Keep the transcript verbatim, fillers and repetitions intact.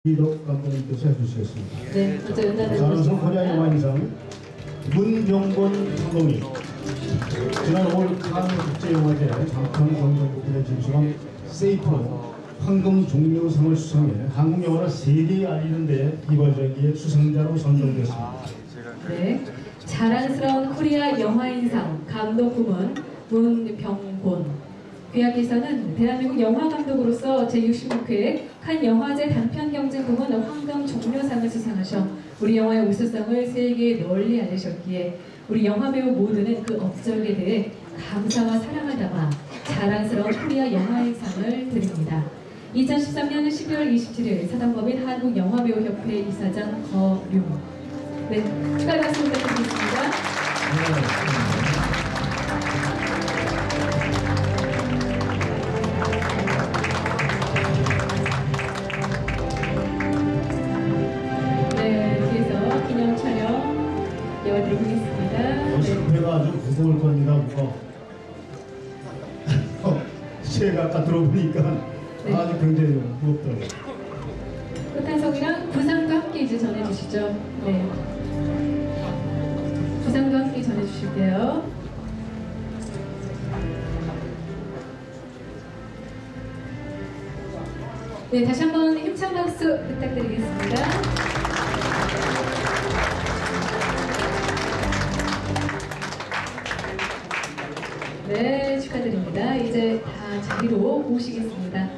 이덕 감독님께서 해주시겠습니다. 네, 먼저 연단을 자랑스러운 코리아 영화인상 문병곤 감독님, 지난 오월 칸 국제영화제 장편 공동부에 진수한 세이프로 황금 종려상을 수상해 한국 영화를 세계에 알리는 데 이발적인 수상자로 선정됐습니다. 네, 자랑스러운 코리아 영화인상 감독 부문 문병곤. 그야기서는 대한민국 영화감독으로서 제육십육 회 칸 영화제 단편 경쟁 부문 황금 종려상을 수상하셔 우리 영화의 우수성을 세계에 널리 알리셨기에 우리 영화배우 모두는 그 업적에 대해 감사와 사랑을 담아 자랑스러운 코리아 영화인상을 드립니다. 이천십삼 년 십이월 이십칠일 사단법인 한국영화배우협회 이사장 거륜. 네, 축하의 박수 부탁드리겠습니다. 네, 여기서 기념 촬영 이어드리도록 하겠습니다. 실패가 아주 무거울 겁니다. 뭐. 제가 아까 들어보니까 네. 아주 굉장히 무겁더라고요. 끝한성이랑 부상도 함께 이제 전해주시죠. 네. 부상도 함께 전해주실게요. 네, 다시 한번 힘찬 박수 부탁드리겠습니다. 네, 축하드립니다. 이제 다 자리로 모시겠습니다.